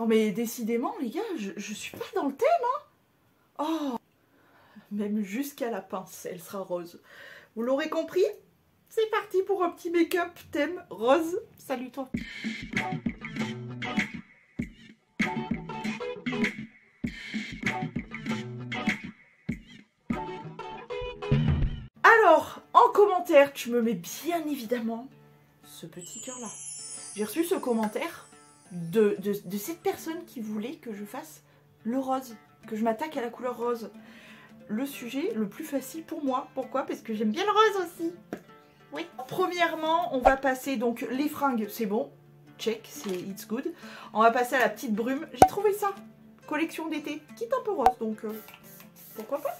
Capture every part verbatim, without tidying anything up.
Non mais décidément les gars, je, je suis pas dans le thème hein. Oh, même jusqu'à la pince, elle sera rose. Vous l'aurez compris? C'est parti pour un petit make-up thème rose. Salut toi. Alors, en commentaire, tu me mets bien évidemment ce petit cœur là. J'ai reçu ce commentaire de, de, de cette personne qui voulait que je fasse le rose, que je m'attaque à la couleur rose. Le sujet le plus facile pour moi. Pourquoi? Parce que j'aime bien le rose aussi. Oui. Premièrement, on va passer donc les fringues, c'est bon. Check, c'est it's good. On va passer à la petite brume. J'ai trouvé ça. Collection d'été, qui est un peu rose, donc euh, pourquoi pas?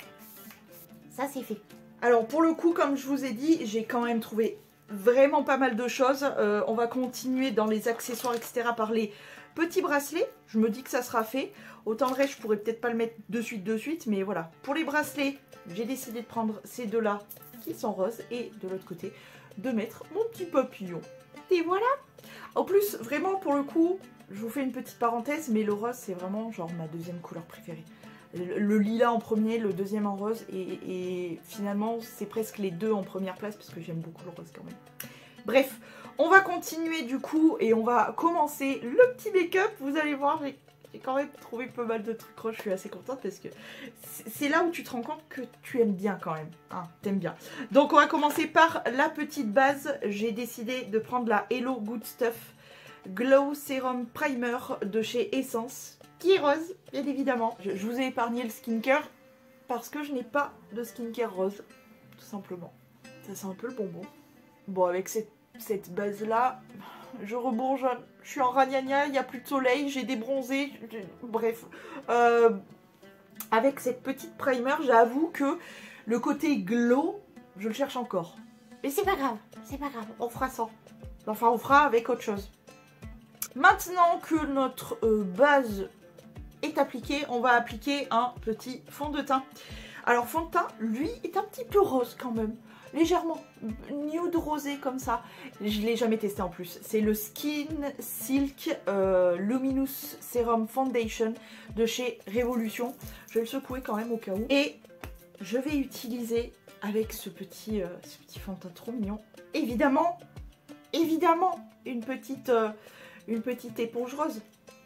Ça, c'est fait. Alors, pour le coup, comme je vous ai dit, j'ai quand même trouvé vraiment pas mal de choses. Euh, on va continuer dans les accessoires, et cetera par les petits bracelets. Je me dis que ça sera fait. Autant le reste, je pourrais peut-être pas le mettre de suite, de suite. Mais voilà. Pour les bracelets, j'ai décidé de prendre ces deux-là qui sont roses. Et de l'autre côté, de mettre mon petit papillon. Et voilà. En plus, vraiment, pour le coup, je vous fais une petite parenthèse. Mais le rose, c'est vraiment genre ma deuxième couleur préférée. Le, le lilas en premier, le deuxième en rose. Et, et finalement, c'est presque les deux en première place. Parce que j'aime beaucoup le rose quand même. Bref, on va continuer du coup. Et on va commencer le petit make-up. Vous allez voir, j'ai... J'ai quand même trouvé pas mal de trucs roses, je suis assez contente parce que c'est là où tu te rends compte que tu aimes bien quand même, hein, t'aimes bien. Donc on va commencer par la petite base, j'ai décidé de prendre la Hello Good Stuff Glow Serum Primer de chez Essence, qui est rose, bien évidemment. Je, je vous ai épargné le skincare parce que je n'ai pas de skincare rose, tout simplement. Ça sent un peu le bonbon. Bon, avec cette, cette base-là... Je rebourgeonne, je suis en ragnagna, il n'y a plus de soleil, j'ai débronzé, bref. Euh, avec cette petite primer, j'avoue que le côté glow, je le cherche encore. Mais c'est pas grave, c'est pas grave, on fera ça. Enfin, on fera avec autre chose. Maintenant que notre euh, base est appliquée, on va appliquer un petit fond de teint. Alors, fond de teint, lui, est un petit peu rose quand même. Légèrement nude rosé comme ça. Je ne l'ai jamais testé en plus. C'est le Skin Silk euh, Luminous Serum Foundation de chez Révolution. Je vais le secouer quand même au cas où. Et je vais utiliser avec ce petit, euh, ce petit fond de teint trop mignon. Évidemment, évidemment, une petite, euh, une petite éponge rose.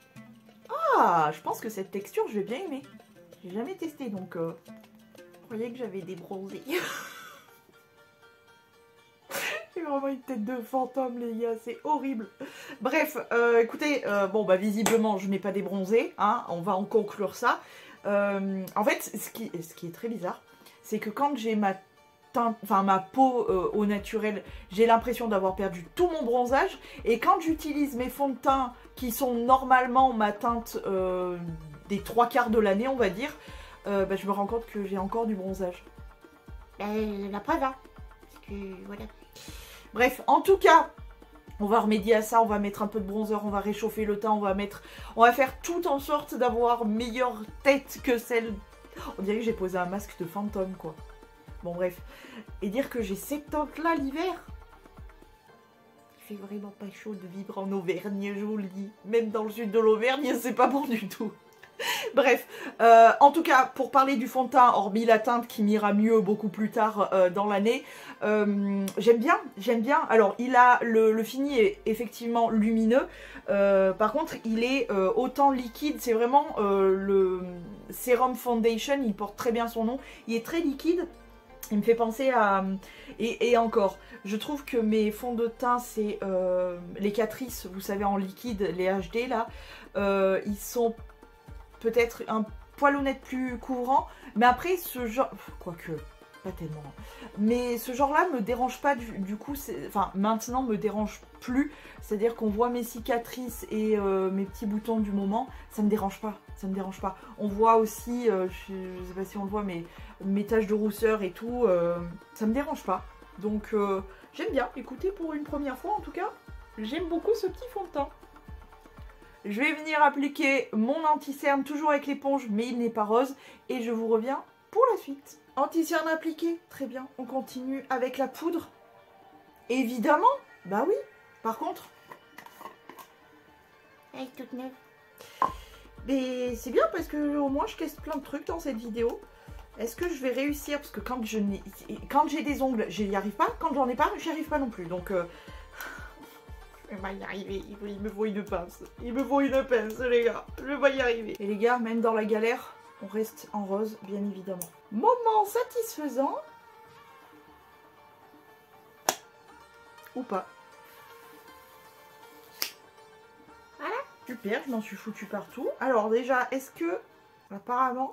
Ah, je pense que cette texture, je vais bien aimer. J'ai jamais testé donc... Euh, vous croyez que j'avais débronzé. J'ai vraiment une tête de fantôme les gars, c'est horrible. Bref, euh, écoutez, euh, bon bah visiblement je n'ai pas débronzé, hein, on va en conclure ça. Euh, en fait, ce qui, ce qui est très bizarre, c'est que quand j'ai ma teinte, enfin ma peau euh, au naturel, j'ai l'impression d'avoir perdu tout mon bronzage. Et quand j'utilise mes fonds de teint qui sont normalement ma teinte euh, des trois quarts de l'année, on va dire, euh, bah, je me rends compte que j'ai encore du bronzage. Euh, la preuve, hein. Parce que voilà. Bref, en tout cas, on va remédier à ça, on va mettre un peu de bronzer, on va réchauffer le teint, on va mettre, on va faire tout en sorte d'avoir meilleure tête que celle... On dirait que j'ai posé un masque de fantôme, quoi. Bon, bref. Et dire que j'ai cette teinte-là l'hiver. Il fait vraiment pas chaud de vivre en Auvergne, je vous le dis. Même dans le sud de l'Auvergne, c'est pas bon du tout. Bref, euh, en tout cas, pour parler du fond de teint, hormis la teinte qui m'ira mieux beaucoup plus tard euh, dans l'année, euh, j'aime bien, j'aime bien. Alors, il a le, le fini est effectivement lumineux. Euh, par contre, il est euh, autant liquide. C'est vraiment euh, le Serum Foundation. Il porte très bien son nom. Il est très liquide. Il me fait penser à... Et, et encore, je trouve que mes fonds de teint, c'est euh, les Catrice, vous savez, en liquide, les H D, là, euh, ils sont... peut-être un poil honnête plus couvrant, mais après ce genre, quoique pas tellement, mais ce genre là me dérange pas du, du coup, enfin maintenant me dérange plus, c'est à dire qu'on voit mes cicatrices et euh, mes petits boutons du moment, ça me dérange pas, ça me dérange pas. On voit aussi, euh, je, je sais pas si on le voit, mais mes taches de rousseur et tout, euh, ça me dérange pas, donc euh, j'aime bien. Écoutez, pour une première fois en tout cas, j'aime beaucoup ce petit fond de teint. Je vais venir appliquer mon anti-cerne, toujours avec l'éponge, mais il n'est pas rose. Et je vous reviens pour la suite. Anti-cerne appliqué, très bien. On continue avec la poudre. Évidemment, bah oui. Par contre, elle est toute neuve. Mais c'est bien parce que au moins je teste plein de trucs dans cette vidéo. Est-ce que je vais réussir? Parce que quand je n'ai, quand j'ai des ongles, j'y arrive pas. Quand j'en ai pas, j'y arrive pas non plus. Donc, euh... je vais y arriver. Il me faut une pince. Il me faut une pince, les gars. Je vais y arriver. Et les gars, même dans la galère, on reste en rose, bien évidemment. Moment satisfaisant. Ou pas. Voilà. Super, je m'en suis foutu partout. Alors déjà, est-ce que... Apparemment...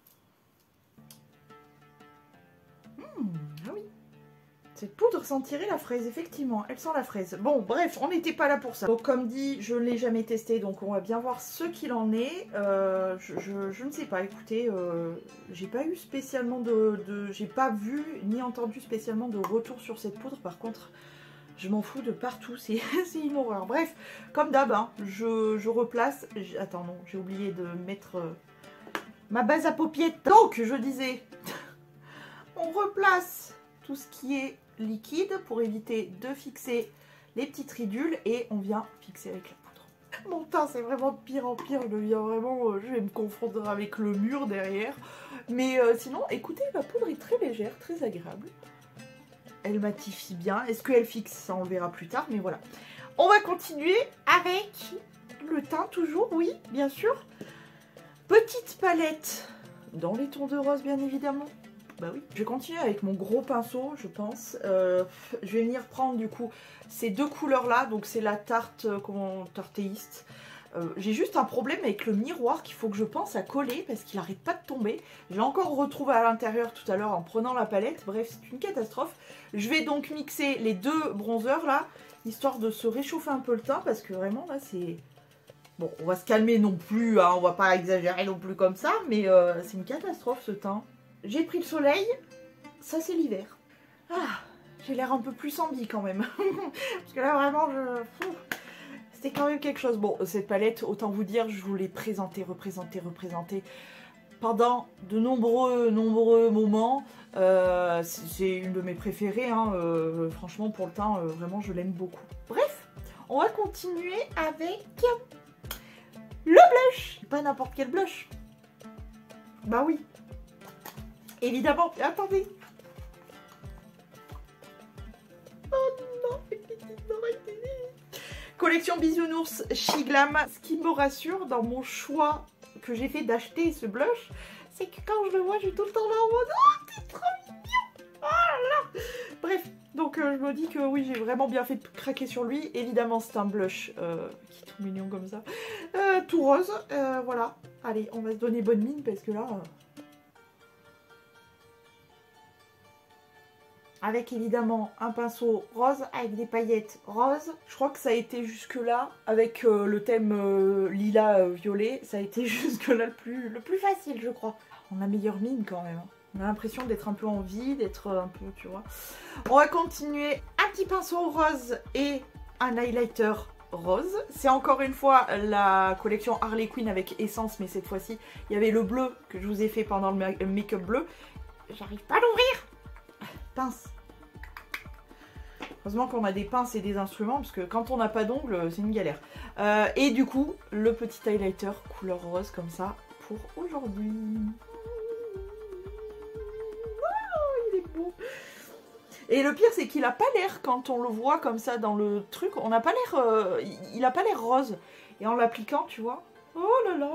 Ah oui. Cette poudre sentirait la fraise, effectivement. Elle sent la fraise. Bon, bref, on n'était pas là pour ça. Donc, comme dit, je ne l'ai jamais testé, donc on va bien voir ce qu'il en est. Euh, je, je, je ne sais pas, écoutez, euh, j'ai pas eu spécialement de... de j'ai pas vu ni entendu spécialement de retour sur cette poudre. Par contre, je m'en fous de partout, c'est une horreur. Bref, comme d'hab, hein, je, je replace... Attends, non, j'ai oublié de mettre euh, ma base à paupiètes. Donc, je disais... On replace tout ce qui est liquide pour éviter de fixer les petites ridules et on vient fixer avec la poudre. Mon teint, c'est vraiment de pire en pire. Je deviens vraiment... Euh, je vais me confondre avec le mur derrière. Mais euh, sinon, écoutez, la poudre est très légère, très agréable. Elle matifie bien. Est-ce qu'elle fixe? Ça, on le verra plus tard. Mais voilà. On va continuer avec le teint toujours, oui, bien sûr. Petite palette dans les tons de rose, bien évidemment. Bah oui. Je vais continuer avec mon gros pinceau, je pense. Euh, je vais venir prendre du coup ces deux couleurs-là. Donc c'est la tarte, euh, comment, tartéiste. Euh, J'ai juste un problème avec le miroir qu'il faut que je pense à coller parce qu'il n'arrête pas de tomber. Je l'ai encore retrouvé à l'intérieur tout à l'heure en prenant la palette. Bref, c'est une catastrophe. Je vais donc mixer les deux bronzers là, histoire de se réchauffer un peu le teint parce que vraiment là c'est... Bon, on va se calmer non plus, hein, on va pas exagérer non plus comme ça, mais euh, c'est une catastrophe ce teint. J'ai pris le soleil, ça c'est l'hiver. Ah, j'ai l'air un peu plus en vie quand même. Parce que là vraiment, je... c'était quand même quelque chose. Bon, cette palette, autant vous dire, je vous l'ai présentée, représentée, représentée pendant de nombreux, nombreux moments. Euh, c'est une de mes préférées, hein. euh, franchement pour le teint, euh, vraiment je l'aime beaucoup. Bref, on va continuer avec le blush. Pas n'importe quel blush. Bah oui. Évidemment, attendez. Oh non, collection bisounours Shiglam. Ce qui me rassure dans mon choix que j'ai fait d'acheter ce blush, c'est que quand je le vois, je suis tout le temps là en mode oh, t'es trop mignon. Oh là là. Bref, donc euh, je me dis que oui, j'ai vraiment bien fait de craquer sur lui. Évidemment, c'est un blush euh, qui est tout mignon comme ça. Euh, tout rose, euh, voilà. Allez, on va se donner bonne mine parce que là... Euh... Avec évidemment un pinceau rose avec des paillettes roses. Je crois que ça a été jusque là, avec euh, le thème euh, lilas euh, violet, ça a été jusque là le plus, le plus facile je crois. On a meilleure mine quand même. On a l'impression d'être un peu en vie, d'être un peu, tu vois. On va continuer un petit pinceau rose et un highlighter rose. C'est encore une fois la collection Harley Quinn avec Essence, mais cette fois-ci il y avait le bleu que je vous ai fait pendant le make-up bleu. J'arrive pas à l'ouvrir. Pince. Heureusement qu'on a des pinces et des instruments parce que quand on n'a pas d'ongles, c'est une galère. Euh, et du coup, le petit highlighter couleur rose comme ça pour aujourd'hui. Oh, il est beau. Et le pire, c'est qu'il a pas l'air, quand on le voit comme ça dans le truc, on n'a pas l'air, euh, il a pas l'air rose. Et en l'appliquant, tu vois, oh là là,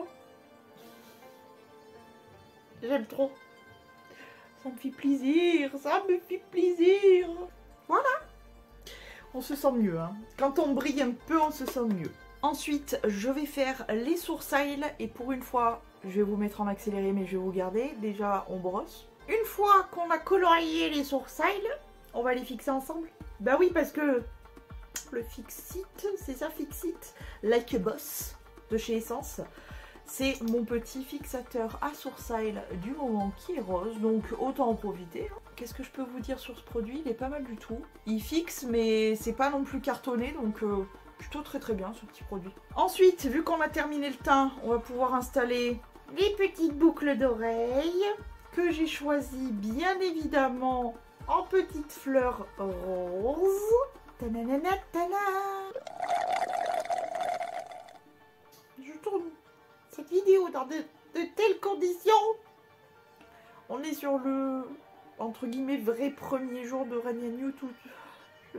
j'aime trop. Ça me fait plaisir, ça me fait plaisir. Voilà. On se sent mieux, hein. Quand on brille un peu, on se sent mieux. Ensuite, je vais faire les sourcils. Et pour une fois, je vais vous mettre en accéléré, mais je vais vous garder. Déjà, on brosse. Une fois qu'on a colorié les sourcils, on va les fixer ensemble. Bah oui, parce que le Fixit, c'est ça, Fixit Like a Boss de chez Essence. C'est mon petit fixateur à sourcils du moment qui est rose, donc autant en profiter. Qu'est-ce que je peux vous dire sur ce produit? Il est pas mal du tout. Il fixe, mais c'est pas non plus cartonné, donc euh, plutôt très très bien ce petit produit. Ensuite, vu qu'on a terminé le teint, on va pouvoir installer les petites boucles d'oreilles que j'ai choisies bien évidemment en petites fleurs roses. Tananana, tana. Je tourne cette vidéo dans de, de telles conditions. On est sur le, entre guillemets, vrai premier jour de Rania New. Tout, je,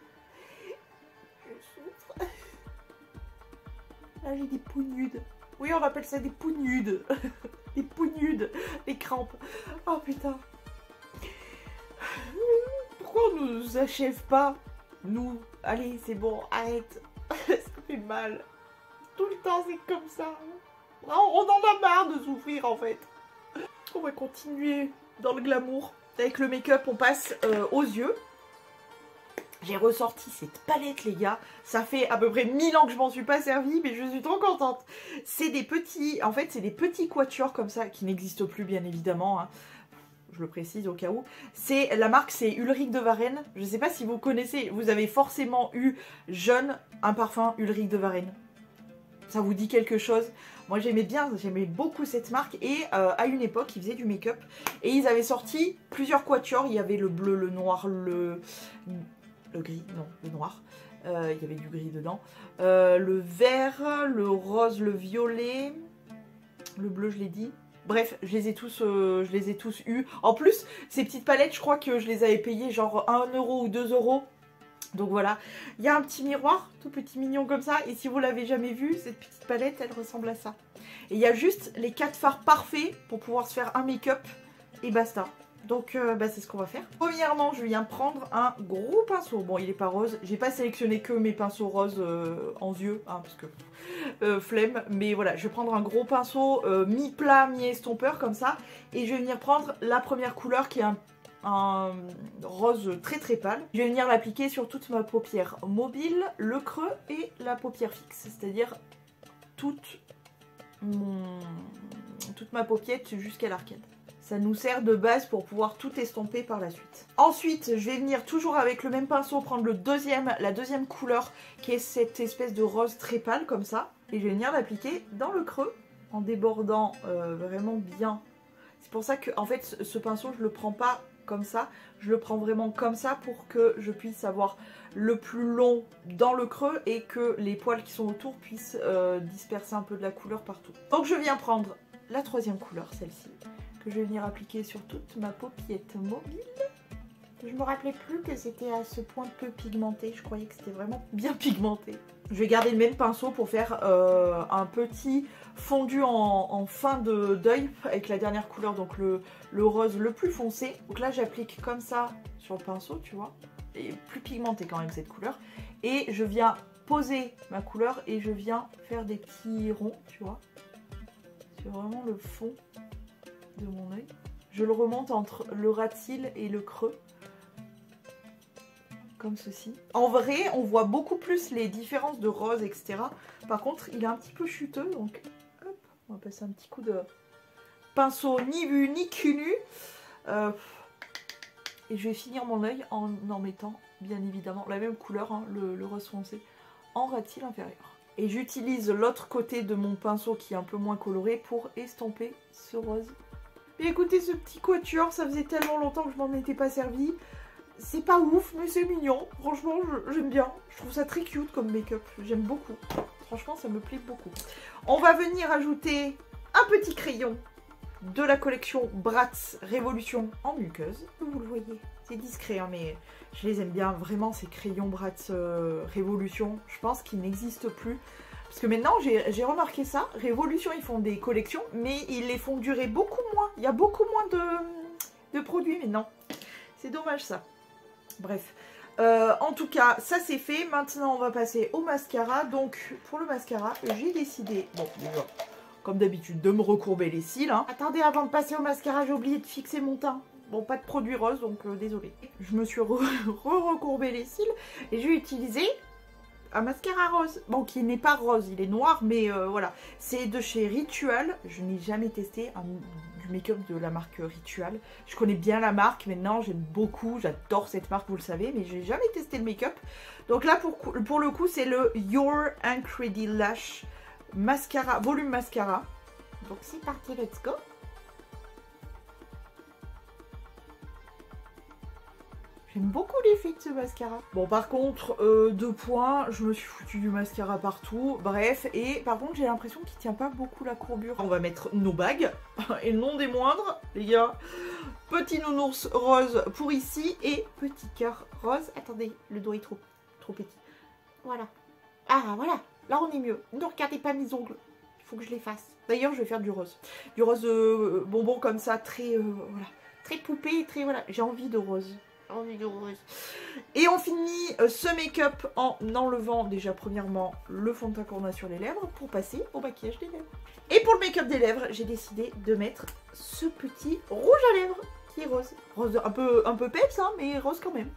je souffre. Là, j'ai des poux nudes. Oui, on appelle ça des poux nudes. Des poux nudes, des crampes. Oh putain. Pourquoi on nous achève pas, nous? Allez, c'est bon, arrête. Ça fait mal. Tout le temps, c'est comme ça. On en a marre de souffrir, en fait. On va continuer dans le glamour. Avec le make-up, on passe euh, aux yeux. J'ai ressorti cette palette, les gars. Ça fait à peu près mille ans que je m'en suis pas servie, mais je suis trop contente. C'est des petits... En fait, c'est des petits quatuors comme ça, qui n'existent plus, bien évidemment. Hein. Je le précise au cas où. C'est la marque, c'est Ulrich de Varenne. Je ne sais pas si vous connaissez, vous avez forcément eu jeune un parfum Ulrich de Varenne. Ça vous dit quelque chose? Moi j'aimais bien, j'aimais beaucoup cette marque. Et euh, à une époque, ils faisaient du make-up. Et ils avaient sorti plusieurs quatuors. Il y avait le bleu, le noir, le... Le gris, non, le noir. Euh, il y avait du gris dedans. Euh, le vert, le rose, le violet. Le bleu, je l'ai dit. Bref, je les ai tous, euh, je les ai tous eus. En plus, ces petites palettes, je crois que je les avais payées genre un euro ou deux euros. Donc voilà. Il y a un petit miroir, tout petit mignon comme ça. Et si vous l'avez jamais vu, cette petite palette, elle ressemble à ça. Et il y a juste les quatre fards parfaits pour pouvoir se faire un make-up. Et basta. Donc euh, bah, c'est ce qu'on va faire. Premièrement, je viens prendre un gros pinceau. Bon, il est pas rose. J'ai pas sélectionné que mes pinceaux roses euh, en yeux, hein, parce que euh, flemme. Mais voilà, je vais prendre un gros pinceau euh, mi-plat, mi-estompeur comme ça. Et je vais venir prendre la première couleur qui est un, un rose très très pâle. Je vais venir l'appliquer sur toute ma paupière mobile, le creux et la paupière fixe. C'est-à-dire toute, mon... toute ma paupiette jusqu'à l'arcade. Ça nous sert de base pour pouvoir tout estomper par la suite. Ensuite, je vais venir toujours avec le même pinceau prendre le deuxième, la deuxième couleur qui est cette espèce de rose très pâle comme ça. Et je vais venir l'appliquer dans le creux en débordant euh, vraiment bien. C'est pour ça que en fait ce pinceau je le prends pas comme ça. Je le prends vraiment comme ça pour que je puisse avoir le plus long dans le creux et que les poils qui sont autour puissent euh, disperser un peu de la couleur partout. Donc je viens prendre la troisième couleur, celle-ci, que je vais venir appliquer sur toute ma paupiette mobile. Je me rappelais plus que c'était à ce point peu pigmenté. Je croyais que c'était vraiment bien pigmenté. Je vais garder le même pinceau pour faire euh, un petit fondu en, en fin de d'œil avec la dernière couleur, donc le, le rose le plus foncé. Donc là j'applique comme ça sur le pinceau, tu vois. Et plus pigmenté quand même cette couleur. Et je viens poser ma couleur et je viens faire des petits ronds, tu vois. Sur vraiment le fond de mon œil. Je le remonte entre le ras de cils et le creux. Comme ceci. En vrai, on voit beaucoup plus les différences de rose, et cetera. Par contre, il est un petit peu chuteux, donc hop, on va passer un petit coup de pinceau ni vu ni cunu. Euh, et je vais finir mon œil en en mettant, bien évidemment, la même couleur, hein, le, le rose foncé, en ras de cils inférieur. Et j'utilise l'autre côté de mon pinceau qui est un peu moins coloré pour estomper ce rose. Et écoutez, ce petit quatuor, ça faisait tellement longtemps que je m'en étais pas servi. C'est pas ouf, mais c'est mignon. Franchement, j'aime bien. Je trouve ça très cute comme make-up. J'aime beaucoup. Franchement, ça me plaît beaucoup. On va venir ajouter un petit crayon de la collection Bratz Révolution en muqueuse. Vous le voyez, c'est discret, hein, mais je les aime bien. Vraiment, ces crayons Bratz euh, Révolution, je pense qu'ils n'existent plus. Parce que maintenant, j'ai remarqué ça. Révolution, ils font des collections, mais ils les font durer beaucoup moins. Il y a beaucoup moins de, de produits maintenant. C'est dommage, ça. Bref. Euh, en tout cas, ça c'est fait. Maintenant, on va passer au mascara. Donc, pour le mascara, j'ai décidé, bon, déjà, comme d'habitude, de me recourber les cils. Hein. Attendez, avant de passer au mascara, j'ai oublié de fixer mon teint. Bon, pas de produit rose, donc euh, désolé. Je me suis re-recourbé re les cils et j'ai utilisé un mascara rose. Bon, qui n'est pas rose, il est noir, mais euh, voilà. C'est de chez Ritual. Je n'ai jamais testé un, du make-up de la marque Ritual. Je connais bien la marque maintenant, j'aime beaucoup, j'adore cette marque, vous le savez, mais je n'ai jamais testé le make-up. Donc là, pour, pour le coup, c'est le Your Incredi Lash Mascara, volume mascara. Donc c'est parti, let's go. J'aime beaucoup l'effet de ce mascara. Bon, par contre, euh, deux points, je me suis foutu du mascara partout. Bref, et par contre, j'ai l'impression qu'il tient pas beaucoup la courbure. On va mettre nos bagues, et non des moindres, les gars. Petit nounours rose pour ici, et petit cœur rose. Attendez, le doigt est trop, trop petit. Voilà. Ah, voilà. Là, on est mieux. Ne regardez pas mes ongles. Il faut que je les fasse. D'ailleurs, je vais faire du rose. Du rose euh, bonbon comme ça, très, euh, voilà, très poupée, très, voilà. J'ai envie de rose. Et on finit ce make-up en enlevant déjà premièrement le fond de teint qu'on a sur les lèvres pour passer au maquillage des lèvres. Et pour le make-up des lèvres, j'ai décidé de mettre ce petit rouge à lèvres qui est rose. Rose un peu, un peu peps, hein, mais rose quand même.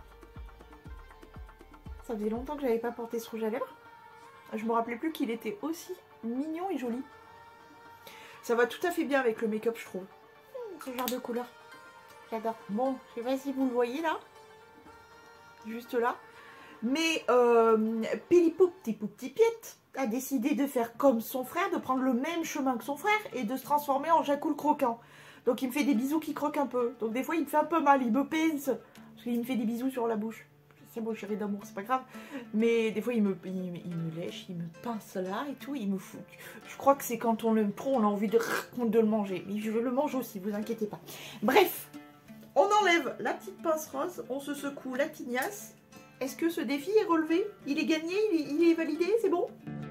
Ça faisait longtemps que j'avais pas porté ce rouge à lèvres. Je me rappelais plus qu'il était aussi mignon et joli. Ça va tout à fait bien avec le make-up, je trouve. Mmh, ce genre de couleur. J'adore. Bon, je sais pas si vous le voyez là. Juste là. Mais euh, Pilipo Petit Petit Piette a décidé de faire comme son frère, de prendre le même chemin que son frère et de se transformer en Jacou le croquant. Donc il me fait des bisous qui croquent un peu. Donc des fois il me fait un peu mal, il me pince. Parce qu'il me fait des bisous sur la bouche. C'est bon, chérie d'amour, c'est pas grave. Mais des fois il me, il, il me lèche, il me pince là et tout, il me fout. Je crois que c'est quand on l'aime trop, on a envie de, de le manger. Mais je le mange aussi, vous inquiétez pas. Bref. On enlève la petite pince rose, on se secoue la tignasse. Est-ce que ce défi est relevé? Il est gagné? Il est, il est validé? C'est bon?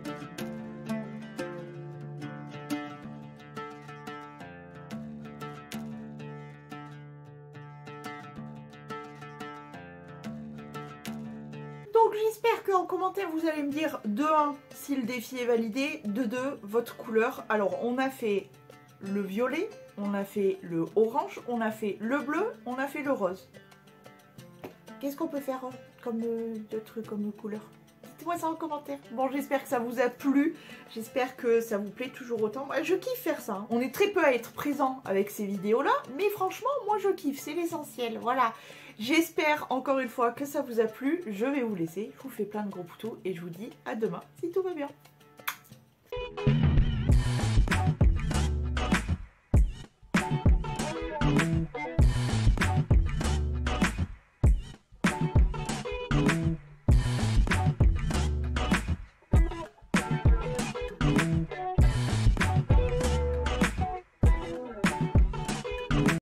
Donc j'espère qu'en commentaire vous allez me dire de un si le défi est validé, de deux votre couleur. Alors on a fait le violet, on a fait le orange, on a fait le bleu, on a fait le rose. Qu'est-ce qu'on peut faire comme euh, de trucs comme couleur? Dites-moi ça en commentaire. Bon, j'espère que ça vous a plu. J'espère que ça vous plaît toujours autant. Moi, je kiffe faire ça. On est très peu à être présent avec ces vidéos-là. Mais franchement, moi, je kiffe. C'est l'essentiel. Voilà. J'espère encore une fois que ça vous a plu. Je vais vous laisser. Je vous fais plein de gros poutous. Et je vous dis à demain si tout va bien.